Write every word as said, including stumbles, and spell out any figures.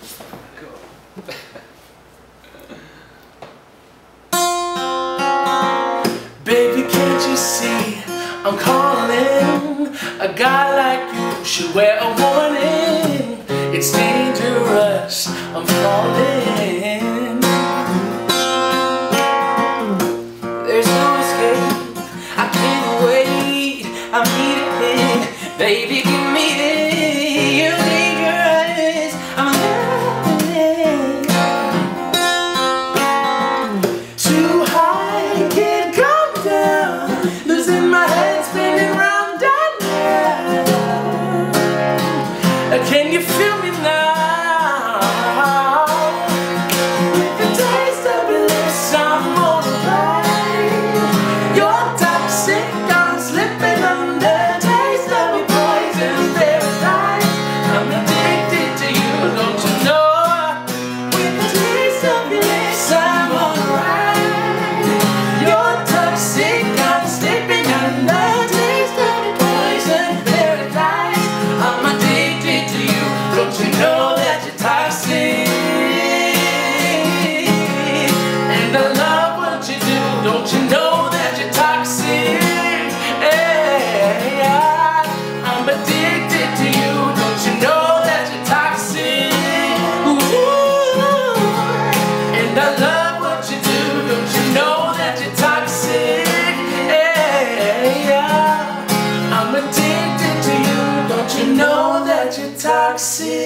Baby, can't you see I'm calling? A guy like you should wear a warning. It's dangerous, I'm falling. There's no escape, I can't wait, I'm needing it. Baby, give me it, you're dangerous, I'm loving. Too high, can't come down, losing my head, spinning round and round. Can you feel me now? With the taste of your lips, I'm on a ride. You're toxic, I'm slipping under. Taste of your poison paradise. I'm addicted to you, don't you know? With the taste of your lips, I'm on a ride. You're toxic, I'm slipping under. Taste of your poison paradise. I'm addicted to you, don't you know that you're toxic? And I love what you do, don't you know that you're toxic? Hey, I'm addicted to you, don't you know that you're toxic? Ooh, and I love what you do, don't you know that you're toxic? Hey, I'm addicted to you, don't you know that you're toxic?